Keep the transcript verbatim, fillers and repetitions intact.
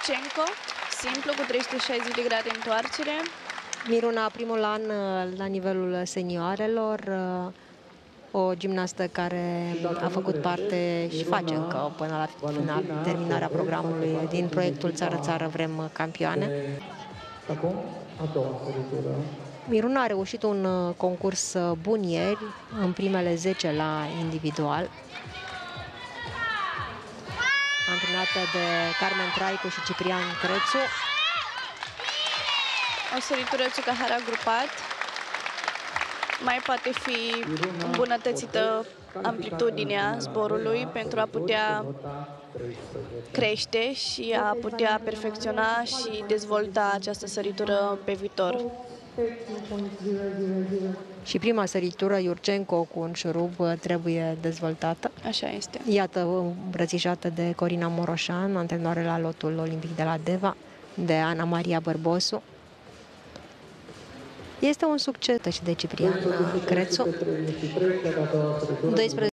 Iurcenco, simplu cu trei sute șaizeci de grade întoarcere. Miruna, primul an la nivelul senioarelor, o gimnastă care a făcut parte și face încă până la final, terminarea programului din proiectul Țară Țară Vrem Campioane. Miruna a reușit un concurs bun ieri, în primele zece la individual, antrenată de Carmen Traicu și Ciprian Crețu. O săritură Tsukahara grupat. Mai poate fi îmbunătățită amplitudinea zborului pentru a putea crește și a putea perfecționa și dezvolta această săritură pe viitor. Și prima săritură, Iurcenco cu un șurub, trebuie dezvoltată. Așa este. Iată, îmbrățișată de Corina Moroșan, antrenoare la lotul olimpic de la Deva, de Ana Maria Bărbosu. Este un succes și de Ciprian Crețu. doisprezece